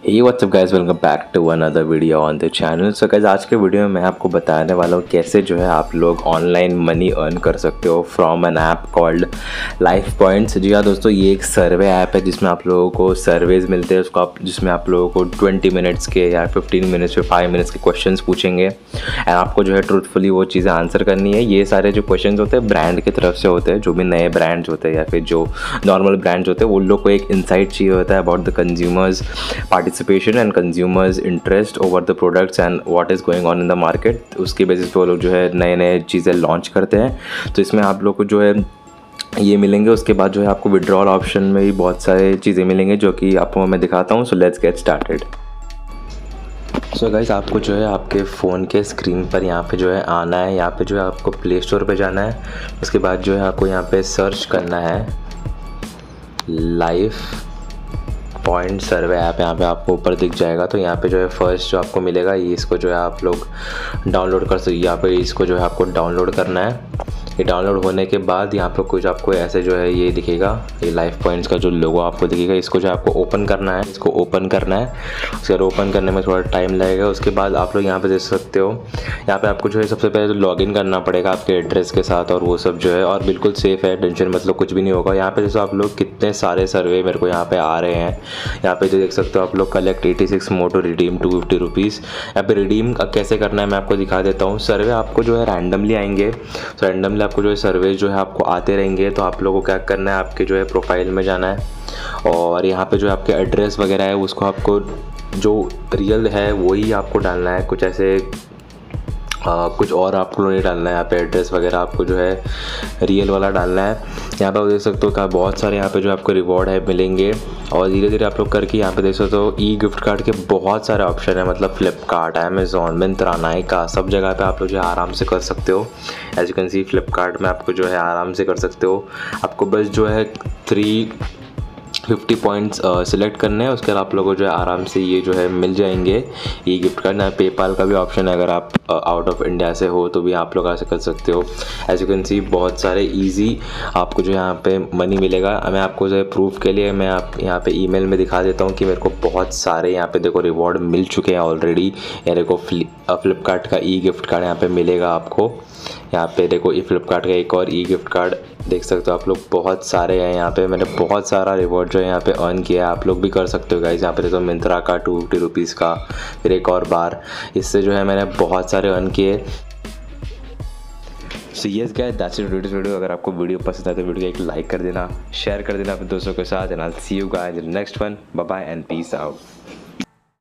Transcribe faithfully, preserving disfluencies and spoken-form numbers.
Hey what's up guys, welcome back to another video on the channel. So guys, आज के video में मैं आपको बताने वाला हूँ कैसे जो है आप लोग ऑनलाइन मनी अर्न कर सकते हो from an app called life points. जी हाँ दोस्तों, ये एक सर्वे ऐप है जिसमें आप लोगों को सर्वेज मिलते हैं, उसको आप जिसमें आप लोगों को ट्वेंटी मिनट्स के या फिफ्टीन मिनट्स या फाइव मिनट्स के क्वेश्चंस पूछेंगे एंड आपको जो है ट्रूथफुली वो चीज़ें आंसर करनी है। ये सारे जो क्वेश्चन होते हैं ब्रांड की तरफ से होते हैं, जो भी नए ब्रांड्स होते हैं या फिर जो नॉर्मल ब्रांड्स होते हैं, उन लोग को एक इंसाइट चाहिए होता है about the consumers participation and consumers interest over the products and what is going on in the market. उसके बेसिस पे वो लोग जो है नए नए चीज़ें लॉन्च करते हैं। तो इसमें आप लोग को जो है ये मिलेंगे। उसके बाद जो है आपको विड्रॉल ऑप्शन में भी बहुत सारे चीज़ें मिलेंगे जो कि आपको मैं दिखाता हूँ। So let's get started. So guys, आपको जो है आपके फ़ोन के स्क्रीन पर यहाँ पे जो है आना है। यहाँ पे जो है आपको प्ले स्टोर पे जाना है। उसके बाद जो है आपको यहाँ पे सर्च करना है लाइफ पॉइंट सर्वे ऐप। यहाँ पे आपको ऊपर दिख जाएगा। तो यहाँ पे जो है फर्स्ट जो आपको मिलेगा ये इसको जो है आप लोग डाउनलोड कर सकते। यहाँ पे इसको जो है आपको डाउनलोड करना है। ये डाउनलोड होने के बाद यहाँ पे कुछ आपको ऐसे जो है ये दिखेगा, ये लाइफ पॉइंट्स का जो लोगो आपको दिखेगा, इसको जो आपको ओपन करना है। इसको ओपन करना है। उसके बाद ओपन करने में थोड़ा टाइम लगेगा। उसके बाद आप लोग यहाँ पे देख सकते हो, यहाँ पे आपको जो है सबसे पहले तो लॉगिन करना पड़ेगा आपके एड्रेस के साथ और वो सब जो है, और बिल्कुल सेफ़ है, टेंशन मतलब कुछ भी नहीं होगा। यहाँ पे जैसे आप लोग कितने सारे सर्वे मेरे को यहाँ पे आ रहे हैं। यहाँ पे जो देख सकते हो आप लोग, collect eighty six more to redeem two fifty rupees. यहाँ पे रिडीम कैसे करना है मैं आपको दिखा देता हूँ। सर्वे आपको जो है रैंडमली आएंगे। तो रैंडमली आपको जो है सर्वे जो है आपको आते रहेंगे। तो आप लोगों को क्या करना है, आपके जो है प्रोफाइल में जाना है और यहाँ पे जो आपके एड्रेस वगैरह है उसको आपको जो रियल है वही आपको डालना है। कुछ ऐसे आ, कुछ और आपको नहीं डालना है। यहाँ पे एड्रेस वगैरह आपको जो है रियल वाला डालना है। यहाँ पे आप देख सकते हो कि बहुत सारे यहाँ पे जो आपको रिवॉर्ड है मिलेंगे और धीरे धीरे आप लोग करके यहाँ पे देख सकते हो ई गिफ्ट कार्ड के बहुत सारे ऑप्शन है। मतलब फ्लिपकार्ट, अमेजोन, मिंत्रा, नाइका, सब जगह पे आप लोग जो है आराम से कर सकते हो। As you can see Flipkart में आपको जो है आराम से कर सकते हो। आपको बस जो है थ्री फिफ्टी पॉइंट्स सिलेक्ट करने हैं। उसके बाद आप लोगों को जो है आराम से ये जो है मिल जाएंगे ई गिफ्ट कार्ड। ना पेपाल का भी ऑप्शन है, अगर आप आउट ऑफ इंडिया से हो तो भी आप लोग ऐसे कर सकते हो। एज यू कैन सी बहुत सारे इजी आपको जो यहाँ पे मनी मिलेगा। मैं आपको जो है प्रूफ के लिए मैं आप यहाँ पे ईमेल में दिखा देता हूँ कि मेरे को बहुत सारे यहाँ पे देखो रिवॉर्ड मिल चुके हैं ऑलरेडी। या देखो फ्लिपकार्ट का ई गिफ्ट कार्ड यहाँ पे मिलेगा आपको। यहाँ पे देखो ई फ्लिपकार्ट का एक और ई गिफ्ट कार्ड देख सकते हो आप लोग, बहुत सारे हैं यहाँ पे। मैंने बहुत सारा रिवॉर्ड जो है यहाँ पे अर्न किया है। आप लोग भी कर सकते हो गाइस। यहाँ पे देखो मिंत्रा का टू फिफ्टी रुपीज़ का, फिर एक और बार इससे जो है मैंने बहुत सारे अर्न किए। So yes guys, that's it today's video. अगर आपको वीडियो पसंद आए तो वीडियो को एक लाइक कर देना, शेयर कर देना अपने दोस्तों के साथ and I will see you guys in next one. Bye bye and peace out.